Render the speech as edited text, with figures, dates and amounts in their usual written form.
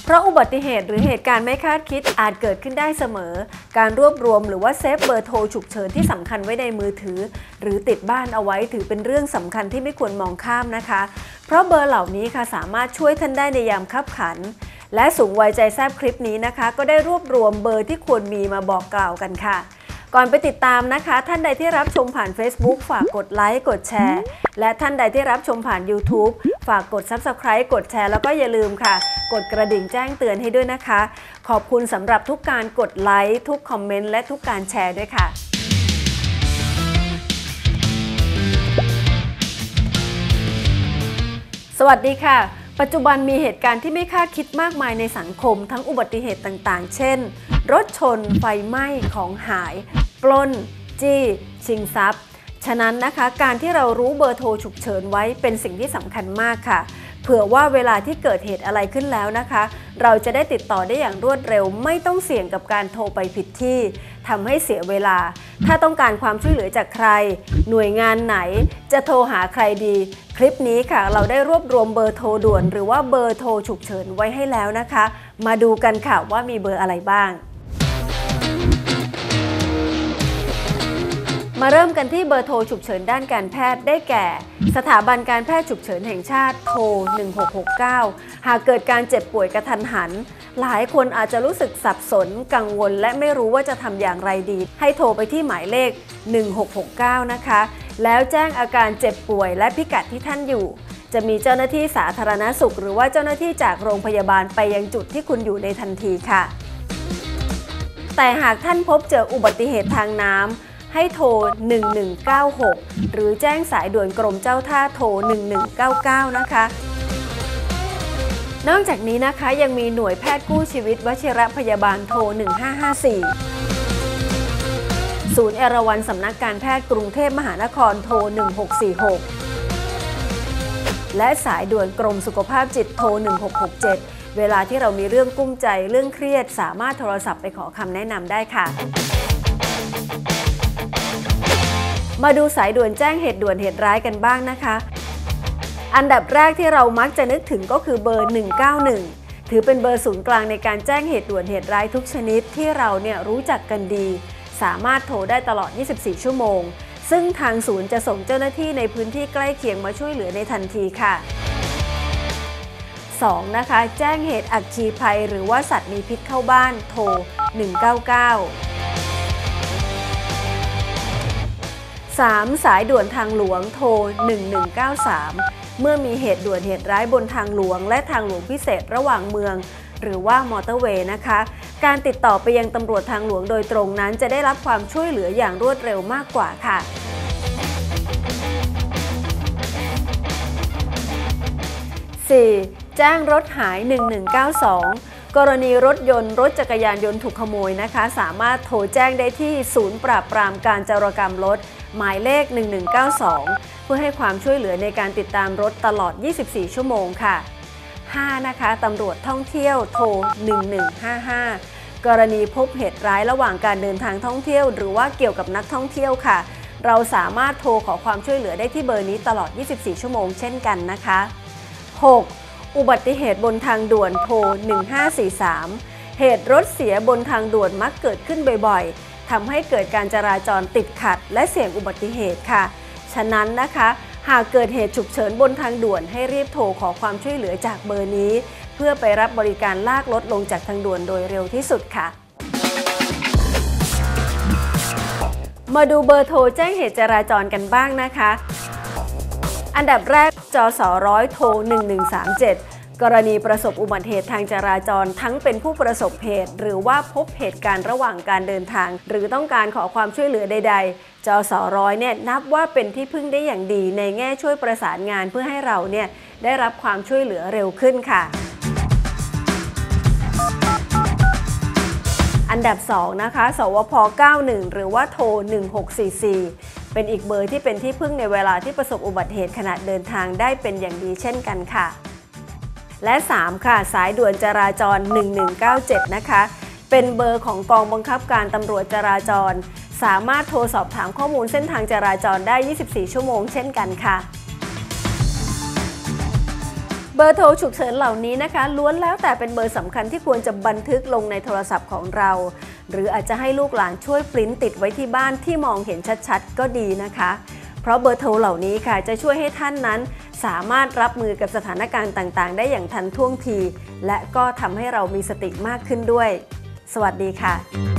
เพราะอุบัติเหตุหรือเหตุการณ์ไม่คาดคิดอาจเกิดขึ้นได้เสมอการรวบรวมหรือว่าเซฟเบอร์โทรฉุกเฉินที่สำคัญไว้ในมือถือหรือติดบ้านเอาไว้ถือเป็นเรื่องสำคัญที่ไม่ควรมองข้ามนะคะเพราะเบอร์เหล่านี้ค่ะสามารถช่วยท่านได้ในยามคับขันและสูงวัยใจแซบคลิปนี้นะคะก็ได้รวบรวมเบอร์ที่ควรมีมาบอกกล่าวกันค่ะก่อนไปติดตามนะคะท่านใดที่รับชมผ่าน Facebook ฝากกดไลค์กดแชร์และท่านใดที่รับชมผ่าน YouTube ฝากกด Subscribe กดแชร์แล้วก็อย่าลืมค่ะกดกระดิ่งแจ้งเตือนให้ด้วยนะคะขอบคุณสำหรับทุกการกดไลค์ทุกคอมเมนต์และทุกการแชร์ด้วยค่ะสวัสดีค่ะปัจจุบันมีเหตุการณ์ที่ไม่คาดคิดมากมายในสังคมทั้งอุบัติเหตุต่างๆเช่นรถชนไฟไหม้ของหายปล้นจี้ชิงทรัพย์ฉะนั้นนะคะการที่เรารู้เบอร์โทรฉุกเฉินไว้เป็นสิ่งที่สำคัญมากค่ะเผื่อว่าเวลาที่เกิดเหตุอะไรขึ้นแล้วนะคะเราจะได้ติดต่อได้อย่างรวดเร็วไม่ต้องเสี่ยงกับการโทรไปผิดที่ทำให้เสียเวลาถ้าต้องการความช่วยเหลือจากใครหน่วยงานไหนจะโทรหาใครดีคลิปนี้ค่ะเราได้รวบรวมเบอร์โทรด่วนหรือว่าเบอร์โทรฉุกเฉินไว้ให้แล้วนะคะมาดูกันค่ะว่ามีเบอร์อะไรบ้างมาเริ่มกันที่เบอร์โทรฉุกเฉินด้านการแพทย์ได้แก่สถาบันการแพทย์ฉุกเฉินแห่งชาติโทร1669หากเกิดการเจ็บป่วยกระทันหันหลายคนอาจจะรู้สึกสับสนกังวลและไม่รู้ว่าจะทำอย่างไรดีให้โทรไปที่หมายเลข1669นะคะแล้วแจ้งอาการเจ็บป่วยและพิกัดที่ท่านอยู่จะมีเจ้าหน้าที่สาธารณสุขหรือว่าเจ้าหน้าที่จากโรงพยาบาลไปยังจุดที่คุณอยู่ในทันทีค่ะแต่หากท่านพบเจออุบัติเหตุทางน้ำให้โทร1196หรือแจ้งสายด่วนกรมเจ้าท่าโทร1199นะคะนอกจากนี้นะคะยังมีหน่วยแพทย์กู้ชีวิตวชิรพยาบาลโทร1554ศูนย์เอราวัณสำนักการแพทย์กรุงเทพมหานครโทร1646และสายด่วนกรมสุขภาพจิตโทร1667เวลาที่เรามีเรื่องกุ้มใจเรื่องเครียดสามารถโทรศัพท์ไปขอคำแนะนำได้ค่ะมาดูสายด่วนแจ้งเหตุด่วนเหตุร้ายกันบ้างนะคะอันดับแรกที่เรามักจะนึกถึงก็คือเบอร์191ถือเป็นเบอร์ศูนย์กลางในการแจ้งเหตุด่วนเหตุร้ายทุกชนิดที่เรารู้จักกันดีสามารถโทรได้ตลอด24ชั่วโมงซึ่งทางศูนย์จะส่งเจ้าหน้าที่ในพื้นที่ใกล้เคียงมาช่วยเหลือในทันทีค่ะ2นะคะแจ้งเหตุอัคคีภัยหรือว่าสัตว์มีพิษเข้าบ้านโทร199 3. สายด่วนทางหลวงโทร1193เมื่อมีเหตุด่วนเหตุร้ายบนทางหลวงและทางหลวงพิเศษระหว่างเมืองหรือว่ามอเตอร์เวย์นะคะการติดต่อไปยังตำรวจทางหลวงโดยตรงนั้นจะได้รับความช่วยเหลืออย่างรวดเร็วมากกว่าค่ะ 4. แจ้งรถหาย1192กรณีรถยนต์รถจักรยานยนต์ถูกขโมยนะคะสามารถโทรแจ้งได้ที่ศูนย์ปราบปรามการจารกรรมรถหมายเลข1192เพื่อให้ความช่วยเหลือในการติดตามรถตลอด24ชั่วโมงค่ะ 5. นะคะตำรวจท่องเที่ยวโทร1155กรณีพบเหตุร้ายระหว่างการเดินทางท่องเที่ยวหรือว่าเกี่ยวกับนักท่องเที่ยวค่ะเราสามารถโทรขอความช่วยเหลือได้ที่เบอร์นี้ตลอด24ชั่วโมงเช่นกันนะคะ 6. อุบัติเหตุบนทางด่วนโทร1543เหตุรถเสียบนทางด่วนมักเกิดขึ้นบ่อยๆทำให้เกิดการจราจรติดขัดและเสี่ยงอุบัติเหตุค่ะฉะนั้นนะคะหากเกิดเหตุฉุกเฉินบนทางด่วนให้รีบโทรขอความช่วยเหลือจากเบอร์นี้เพื่อไปรับบริการลากรถลงจากทางด่วนโดยเร็วที่สุดค่ะมาดูเบอร์โทรแจ้งเหตุจราจรกันบ้างนะคะอันดับแรกจสร้อยโทร1137กรณีประสบอุบัติเหตุทางจราจรทั้งเป็นผู้ประสบเหตุหรือว่าพบเหตุการณ์ระหว่างการเดินทางหรือต้องการขอความช่วยเหลือใดๆจสร้อยนับว่าเป็นที่พึ่งได้อย่างดีในแง่ช่วยประสานงานเพื่อให้เราได้รับความช่วยเหลือเร็วขึ้นค่ะอันดับ2นะคะสวพ91หรือว่าโทร1644เป็นอีกเบอร์ที่เป็นที่พึ่งในเวลาที่ประสบอุบัติเหตุขณะเดินทางได้เป็นอย่างดีเช่นกันค่ะและ 3. ค่ะสายด่วนจราจร1197นะคะเป็นเบอร์ของกองบังคับการตำรวจจราจรสามารถโทรสอบถามข้อมูลเส้นทางจราจรได้24ชั่วโมงเช่นกันค่ะเบอร์โทรฉุกเฉินเหล่านี้นะคะล้วนแล้วแต่เป็นเบอร์สำคัญที่ควรจะบันทึกลงในโทรศัพท์ของเราหรืออาจจะให้ลูกหลานช่วยปริ้นติดไว้ที่บ้านที่มองเห็นชัดๆก็ดีนะคะเพราะเบอร์โทรเหล่านี้ค่ะจะช่วยให้ท่านนั้นสามารถรับมือกับสถานการณ์ต่างๆได้อย่างทันท่วงทีและก็ทำให้เรามีสติมากขึ้นด้วยสวัสดีค่ะ